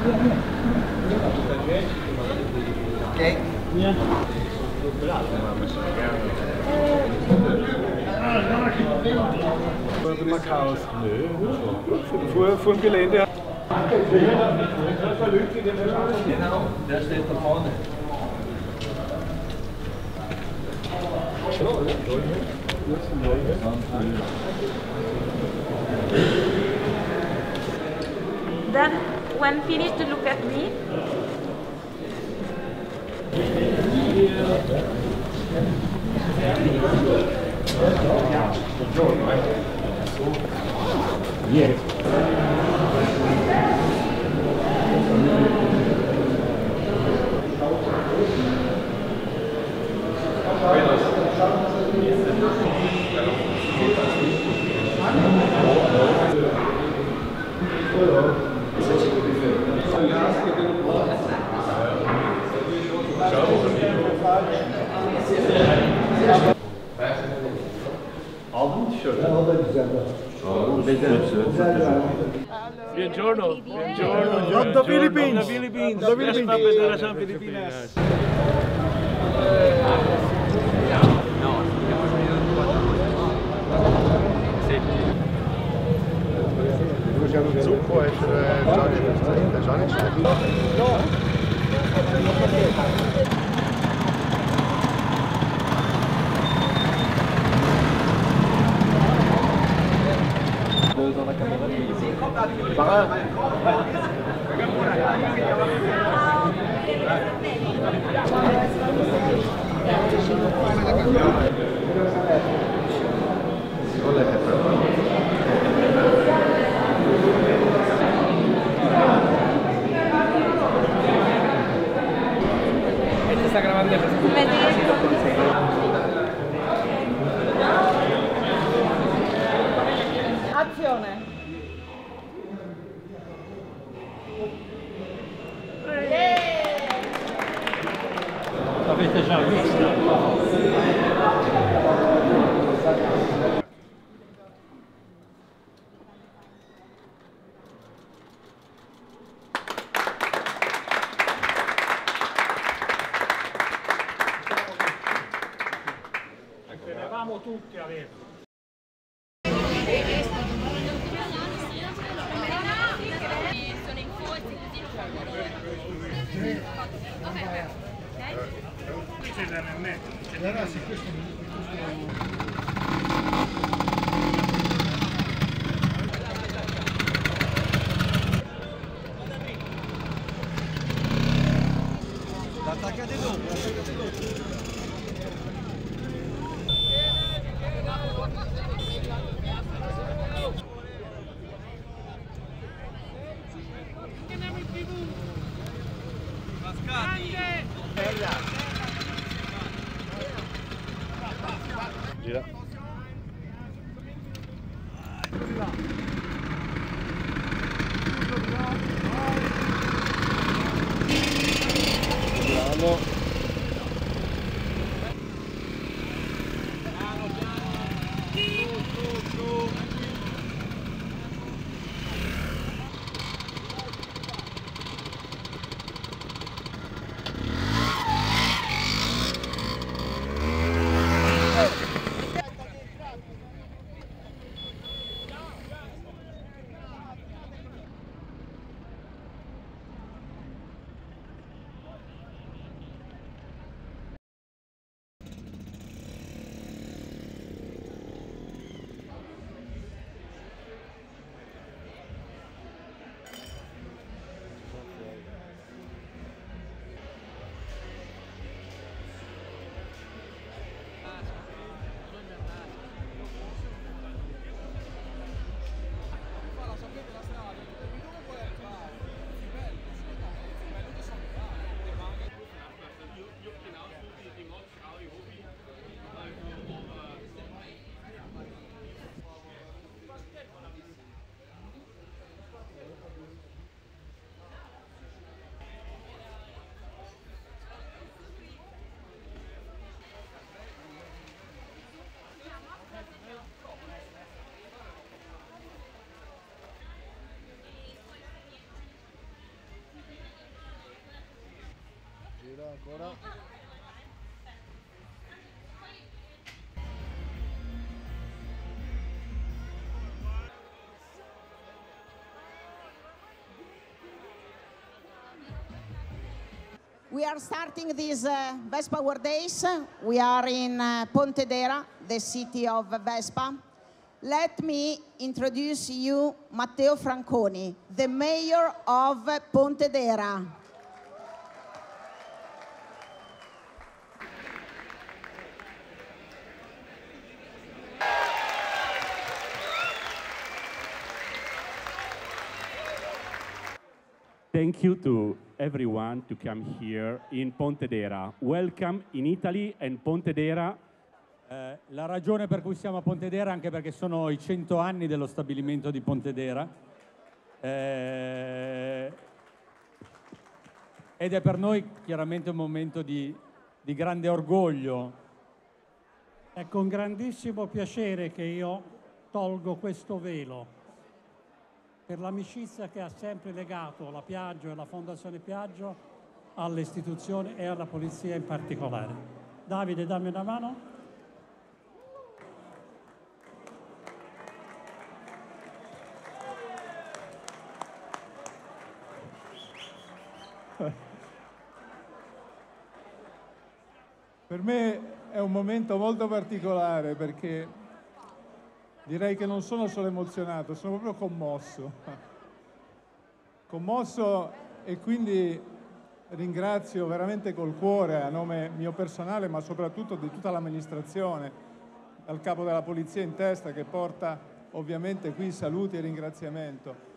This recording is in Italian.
Ok. Macau. Vor dem Gelände. Genau, der steht da vorne. Then, when finished, look at me. Yes. Aldın mı tişörtü? O da güzel. Buongiorno. Buongiorno. Da Philippines. Da Philippines. Da Philippines. Federação Filipinas. Zucco essere Johnny. Sta grabando il Azione. L'avete già vista? Tenevamo tutti a vedere. Qui c'è l'MM. Attaccate dopo. Gira. Bravo. Ancora. We are starting these Vespa World Days. We are in Pontedera, the city of Vespa. Let me introduce you Matteo Franconi, the mayor of Pontedera. Thank you to everyone to come here in Pontedera. Welcome in Italy and Pontedera. La ragione per cui siamo a Pontedera è anche perché sono i 100 anni dello stabilimento di Pontedera ed è per noi chiaramente un momento di grande orgoglio. È con grandissimo piacere che io tolgo questo velo per l'amicizia che ha sempre legato la Piaggio e la Fondazione Piaggio alle istituzioni e alla polizia in particolare. Davide, dammi una mano. Per me è un momento molto particolare perché direi che non sono solo emozionato, sono proprio commosso. Commosso e quindi ringrazio veramente col cuore a nome mio personale ma soprattutto di tutta l'amministrazione, dal capo della polizia in testa che porta ovviamente qui saluti e ringraziamento.